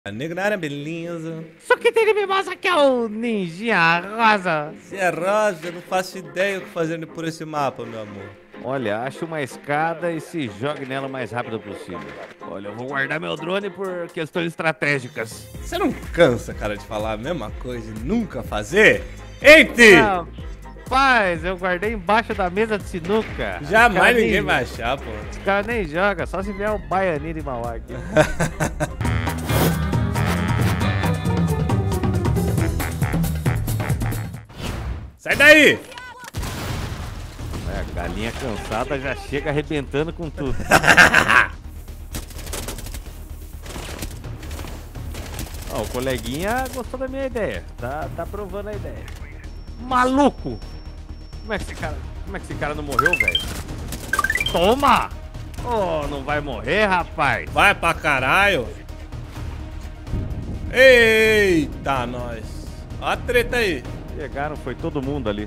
A negra beleza. Só que ele me mostra que é o ninjinha rosa. Se é rosa, eu não faço ideia o que fazer por esse mapa, meu amor. Olha, ache uma escada e se jogue nela o mais rápido possível. Olha, eu vou guardar meu drone por questões estratégicas. Você não cansa, cara, de falar a mesma coisa e nunca fazer? Eite! Rapaz, eu guardei embaixo da mesa de sinuca. Jamais ninguém vai achar, pô. Os caras nem jogam, só se vier o baianinho de Mauá aqui. Sai daí! A galinha cansada já chega arrebentando com tudo. Ó, o coleguinha gostou da minha ideia. Tá aprovando a ideia. Maluco! Como é que esse cara não morreu, velho? Toma! Oh, não vai morrer, rapaz. Vai pra caralho! Eita, nós! Ó a treta aí! Chegaram, foi todo mundo ali.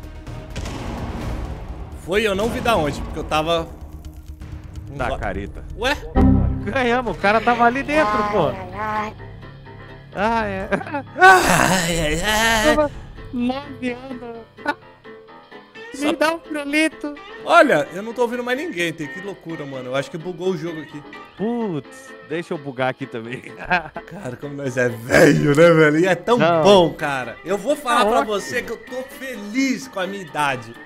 Foi, eu não vi da onde, porque eu tava... Da careta. Ué? Ganhamos, o cara tava ali dentro, pô. Ah, é. Ai, ai, ai. 9 anos. Me dá um pirulito. Olha, eu não tô ouvindo mais ninguém, que loucura, mano. Eu acho que bugou o jogo aqui. Putz, deixa eu bugar aqui também. Cara, como nós é velho, né, velho? E é tão bom, cara. Eu vou falar pra ótimo. você que eu tô feliz com a minha idade.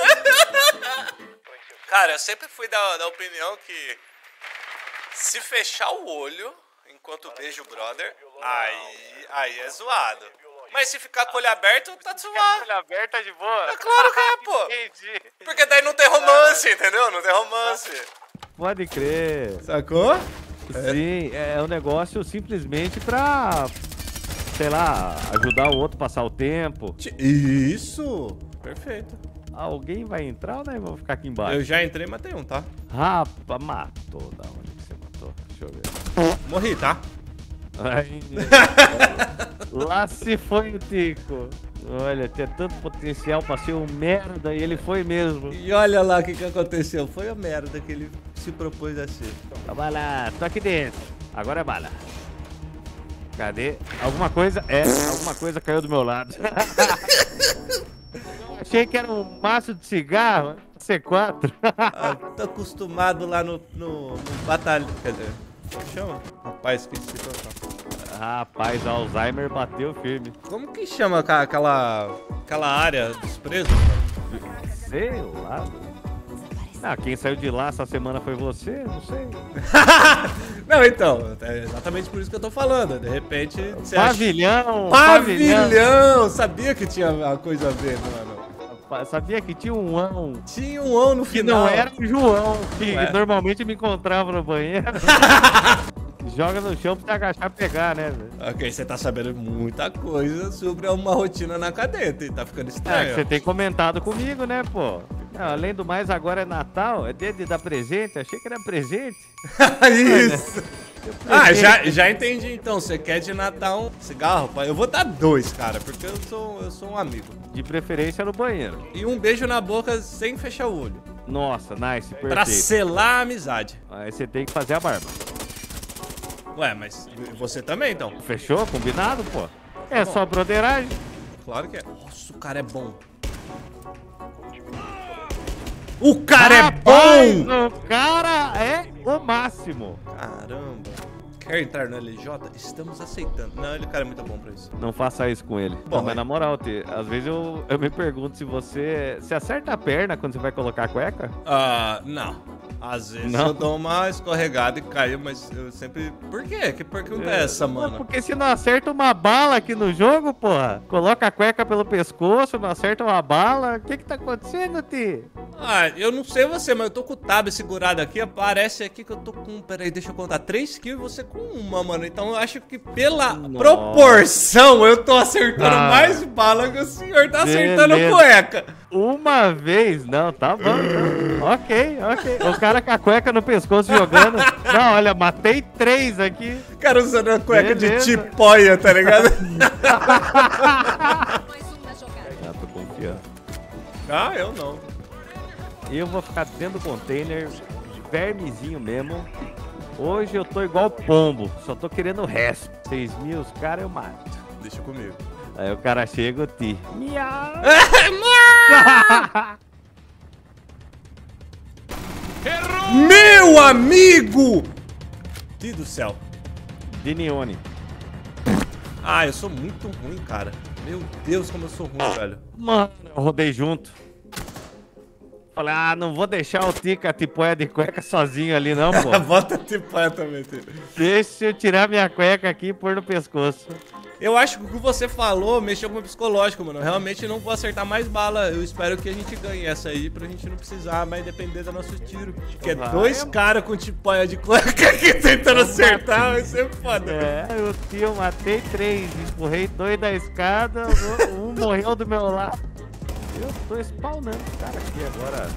Cara, eu sempre fui da opinião que se fechar o olho enquanto beijo o brother, aí é zoado. Mas se ficar com o olho aberto, tá suave. Olho aberto de boa. É claro que é, pô. Entendi. Porque daí não tem romance, entendeu? Não tem romance. Pode crer. Sacou? Sim, é um negócio simplesmente pra, sei lá, ajudar o outro a passar o tempo. Isso! Perfeito. Alguém vai entrar ou nós vamos ficar aqui embaixo? Eu já entrei e matei um, tá? Rapaz, matou. Da onde que você matou? Deixa eu ver. Morri, tá? Ai, lá se foi o Tico. Olha, tinha tanto potencial pra ser um merda e ele foi mesmo. E olha lá o que aconteceu. Foi a merda que ele se propôs a ser. Toma lá, tô aqui dentro. Agora é bala. Cadê? Alguma coisa caiu do meu lado. Achei que era um maço de cigarro, C4. Tô acostumado lá no batalhão. Quer dizer, como chama? Rapaz, esqueci de colocar. Rapaz, Alzheimer bateu firme. Como que chama aquela área dos presos? Sei lá. Ah, quem saiu de lá essa semana foi você? Não sei. Não, então, é exatamente por isso que eu tô falando. De repente, você Pavilhão! Pavilhão! Sabia que tinha uma coisa a ver, mano. Sabia que tinha um ão. Tinha um ão no Que final. não era o João, que Ué. normalmente me encontrava no banheiro. Joga no chão pra te agachar e pegar, né, velho? Ok, você tá sabendo muita coisa sobre uma rotina na cadeta e tá ficando É, que estranho. você tem comentado comigo, né, pô? Não, além do mais, agora é Natal, é dia de dar presente. Achei que era presente. Isso! Ah, já entendi então. Você quer de Natal um cigarro? Pai? Eu vou dar 2, cara, porque eu sou um amigo. De preferência no banheiro. E um beijo na boca sem fechar o olho. Nossa, nice, perfeito. Pra selar a amizade. Aí você tem que fazer a barba. Ué, mas você também, então? Fechou? Combinado, pô? É bom. só broderagem. Claro que é. Nossa, o cara é bom. O cara é bom! O cara é o máximo. Caramba. Quer entrar no LJ? Estamos aceitando. Não, ele cara é muito bom pra isso. Não faça isso com ele. Bom, Não, mas é. na moral, às vezes eu me pergunto se você acerta a perna quando você vai colocar a cueca? Ah, não. Às vezes Não? eu dou uma escorregada e caio, mas eu sempre... Por quê? Que pergunta é essa, mano? Porque se não acerta uma bala aqui no jogo, porra, coloca a cueca pelo pescoço, não acerta uma bala, o que tá acontecendo, Ti? Ah, eu não sei você, mas eu tô com o tab segurado aqui. Aparece aqui que eu tô com... Peraí, deixa eu contar. 3 kills e você com uma, mano. Então eu acho que pela proporção eu tô acertando mais bala que o senhor tá acertando Beleza. cueca. Uma vez? Não, tá bom. Tá. Ok. O cara com a cueca no pescoço jogando. Não, olha, matei 3 aqui. O cara usando a cueca Beleza. de tipóia, tá ligado? Ah, tô confiando. Ah, eu não. Eu vou ficar dentro do container, vermezinho mesmo. Hoje eu tô igual pombo, só tô querendo o resto. 6 mil, os caras eu mato. Deixa comigo. Aí o cara chega e ti. Miau! Meu amigo! Deus do céu. Dinione. Ah, eu sou muito ruim, cara. Meu Deus, como eu sou ruim, velho. Mano, eu rodei junto. Falei, não vou deixar o Tica Tipoia de cueca sozinho ali não, pô. Bota Tipoia também, filho. Deixa eu tirar minha cueca aqui e pôr no pescoço. Eu acho que o que você falou mexeu com o psicológico, mano. Realmente não vou acertar mais bala. Eu espero que a gente ganhe essa aí pra gente não precisar mais depender do nosso tiro. Porque é 2 caras com Tipoia de cueca aqui tentando acertar, vai ser foda. Eu matei 3, empurrei 2 da escada, um morreu do meu lado. Eu tô spawnando os caras aqui agora.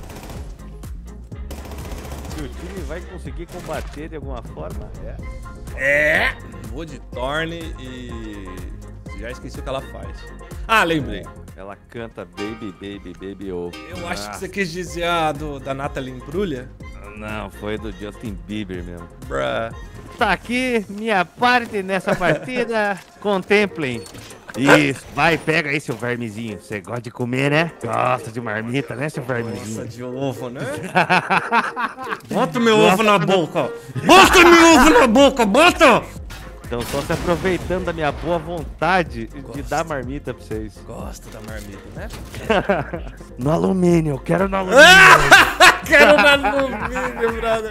Se o time vai conseguir combater de alguma forma, Vou de Thorne e... já esqueci o que ela faz. Ah, lembrei. Ela canta Baby, Baby, Baby, oh. Eu acho que você quis dizer a da Natalie Imbruglia. Não, foi do Justin Bieber mesmo. Bruh. Tá aqui minha parte nessa partida. Contemplem. Isso, vai, pega aí, seu vermezinho. Você gosta de comer, né? Gosta de marmita, né, seu vermezinho? Gosta de ovo, né? Bota meu ovo na boca. Bota meu ovo na boca, bota! Então, só se aproveitando da minha boa vontade de dar marmita pra vocês. Gosta da marmita, né? No alumínio, eu quero no alumínio. Quero no alumínio, brother.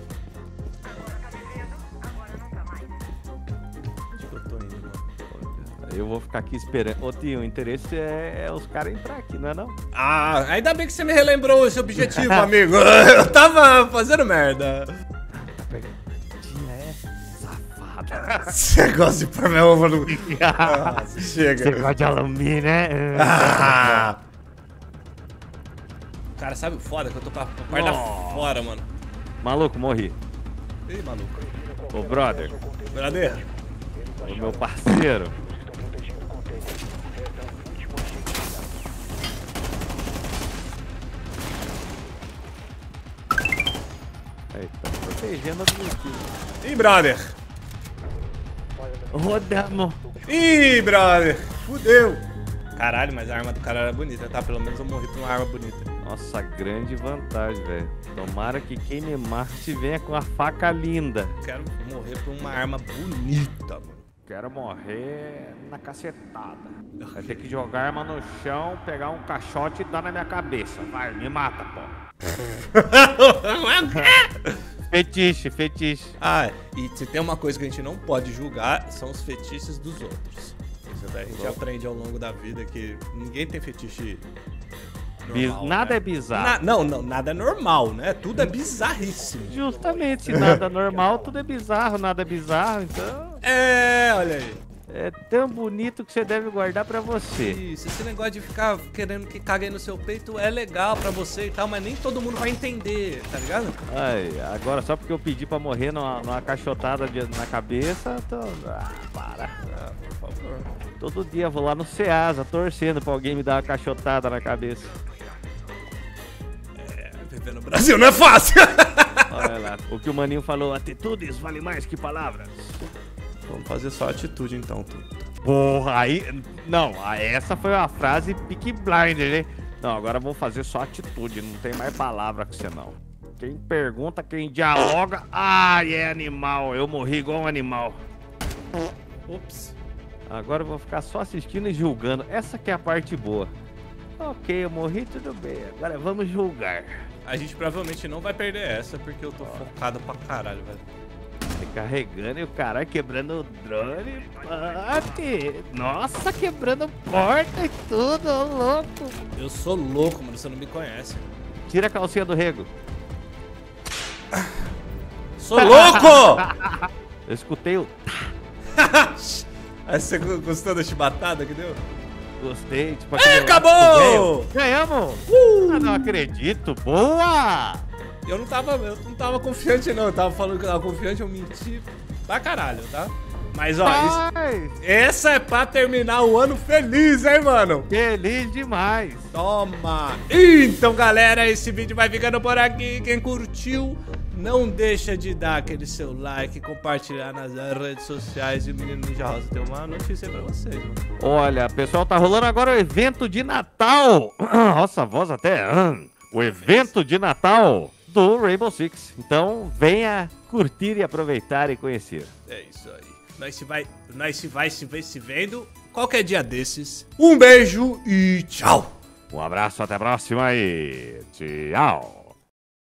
Onde que eu tô indo, mano? Eu vou ficar aqui esperando. Ô tio, o interesse é os caras entrar aqui, não é não? Ah, ainda bem que você me relembrou esse objetivo, amigo. Eu tava fazendo merda. Você gosta de pôr meu ovo no... Nossa, chega. Você gosta de alumínio, né? Cara, sabe o foda que eu tô com a porta fora, mano. Maluco, morri. Ih, maluco. Ô, brother. Brother. O meu parceiro. Aí, tá protegendo a objetivo. Ih, brother. Rodamos. Ih, brother. Fudeu. Caralho, mas a arma do cara era bonita, tá? Pelo menos eu morri por uma arma bonita. Nossa, grande vantagem, velho. Tomara que quem me mate venha com a faca linda. Quero morrer por uma arma bonita, mano. Quero morrer na cacetada. Vai ter que jogar a arma no chão, pegar um caixote e dar na minha cabeça. Vai, me mata, pô. Fetiche, fetiche. Ah, e se tem uma coisa que a gente não pode julgar, são os fetiches dos outros. Isso daí a gente aprende ao longo da vida que ninguém tem fetiche normal, nada né? é bizarro. Não, nada é normal, né? Tudo é bizarríssimo. Justamente, se nada é normal, tudo é bizarro, nada é bizarro, então... Olha aí. É tão bonito que você deve guardar pra você. Isso, esse negócio de ficar querendo que cague no seu peito é legal pra você e tal, mas nem todo mundo vai entender, tá ligado? Ai, agora só porque eu pedi pra morrer numa caixotada na cabeça, tô... para. Por favor. Todo dia eu vou lá no Ceasa torcendo pra alguém me dar uma caixotada na cabeça. Viver no Brasil não é fácil. Olha lá, o que o maninho falou, atitudes vale mais que palavras. Vamos fazer só atitude então, tu. Porra, aí... Não, essa foi uma frase Peaky Blinders, hein? Não, agora vamos fazer só atitude, não tem mais palavra com você não. Quem pergunta, quem dialoga... Ai, é animal, eu morri igual um animal. Ops. Agora eu vou ficar só assistindo e julgando. Essa que é a parte boa. Ok, eu morri, tudo bem. Agora vamos julgar. A gente provavelmente não vai perder essa, porque eu tô focado pra caralho, velho. Carregando e o cara quebrando o drone. Bate. Nossa, quebrando porta e tudo, ô louco. Eu sou louco, mano, você não me conhece. Tira a calcinha do rego. Sou louco! Eu escutei o... Aí você gostou da chibatada que deu? Gostei, tipo... Acabou! Ganhamos! Não acredito, boa! Eu não tava confiante não, eu tava falando que eu tava confiante, eu menti pra caralho, tá? Mas ó, essa é pra terminar o ano feliz, hein, mano? Feliz demais! Toma! Então, galera, esse vídeo vai ficando por aqui. Quem curtiu, Não deixa de dar aquele seu like, compartilhar nas redes sociais. E o Menino Ninja Rosa tem uma notícia aí pra vocês, mano. Olha, pessoal, tá rolando agora o evento de Natal. Nossa, a voz até... O evento de Natal do Rainbow Six. Então, venha curtir e aproveitar e conhecer. É isso aí. Nós se vai se vendo qualquer dia desses. Um beijo e tchau. Um abraço, até a próxima e tchau.